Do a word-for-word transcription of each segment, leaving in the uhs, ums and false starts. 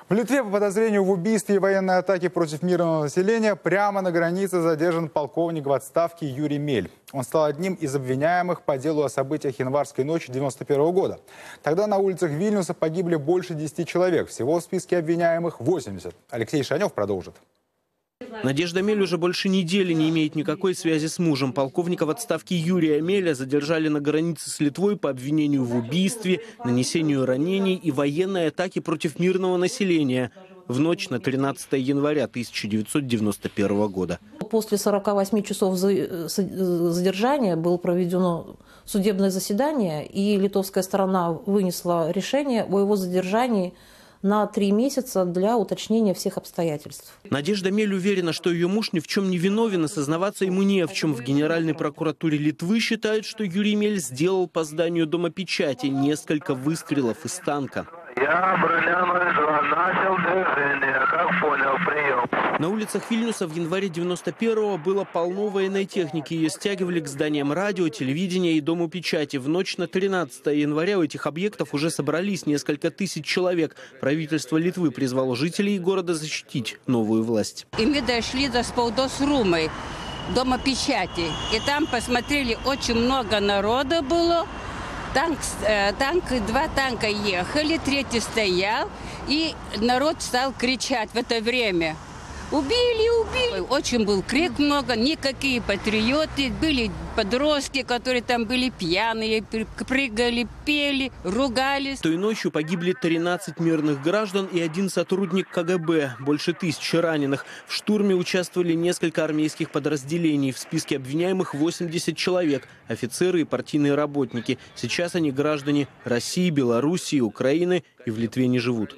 В Литве по подозрению в убийстве и военной атаке против мирного населения прямо на границе задержан полковник в отставке Юрий Мель. Он стал одним из обвиняемых по делу о событиях январской ночи девяносто первого года. Тогда на улицах Вильнюса погибли больше десяти человек. Всего в списке обвиняемых восемьдесят. Алексей Шанев продолжит. Надежда Мель уже больше недели не имеет никакой связи с мужем. Полковника в отставке Юрия Меля задержали на границе с Литвой по обвинению в убийстве, нанесению ранений и военной атаке против мирного населения в ночь на тринадцатое января тысяча девятьсот девяносто первого года. После сорока восьми часов задержания было проведено судебное заседание, и литовская сторона вынесла решение о его задержании на три месяца для уточнения всех обстоятельств. Надежда Мель уверена, что ее муж ни в чем не виновен, и сознаваться ему не в чем. В Генеральной прокуратуре Литвы считают, что Юрий Мель сделал по зданию Дома печати несколько выстрелов из танка. Я начал движение, как понял, прием. На улицах Вильнюса в январе девяносто первого было полно военной техники. Ее стягивали к зданиям радио, телевидения и Дому печати. В ночь на тринадцатое января у этих объектов уже собрались несколько тысяч человек. Правительство Литвы призвало жителей города защитить новую власть. И мы дошли до Спаудос-Румы, Дома печати. И там посмотрели, очень много народа было. Танк, танк, два танка ехали, третий стоял, и народ стал кричать в это время: убили, убили. Очень был крик много, никакие патриоты, были подростки, которые там были пьяные, прыгали, пели, ругались. Той ночью погибли тринадцать мирных граждан и один сотрудник ка гэ бэ, больше тысячи раненых. В штурме участвовали несколько армейских подразделений. В списке обвиняемых восемьдесят человек, офицеры и партийные работники. Сейчас они граждане России, Белоруссии, Украины и в Литве не живут.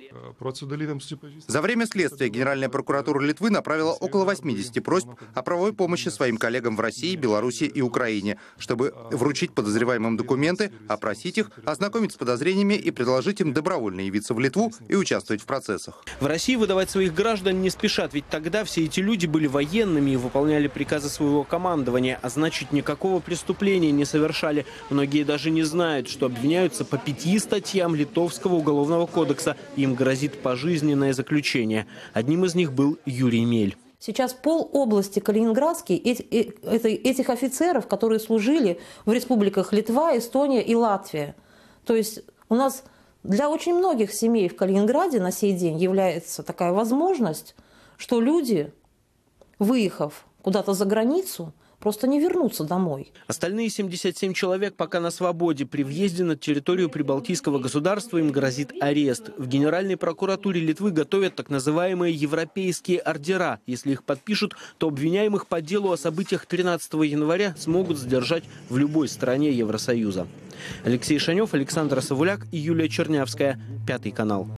За время следствия Генеральная прокуратура Литвы направила около восьмидесяти просьб о правовой помощи своим коллегам в России, Беларуси и Украине, чтобы вручить подозреваемым документы, опросить их, ознакомить с подозрениями и предложить им добровольно явиться в Литву и участвовать в процессах. В России выдавать своих граждан не спешат, ведь тогда все эти люди были военными и выполняли приказы своего командования, а значит, никакого преступления не совершали. Многие даже не знают, что обвиняются по пяти статьям Литовского уголовного кодекса. Им грозит пожизненное заключение. Одним из них был Юрий Мель. Сейчас пол области Калининградский этих офицеров, которые служили в республиках Литва, Эстония и Латвия. То есть у нас для очень многих семей в Калининграде на сей день является такая возможность, что люди, выехав куда-то за границу, просто не вернуться домой. Остальные семьдесят семь человек пока на свободе. При въезде на территорию прибалтийского государства им грозит арест. В Генеральной прокуратуре Литвы готовят так называемые европейские ордера. Если их подпишут, то обвиняемых по делу о событиях тринадцатого января смогут задержать в любой стране Евросоюза. Алексей Шанев, Александр Савуляк и Юлия Чернявская. Пятый канал.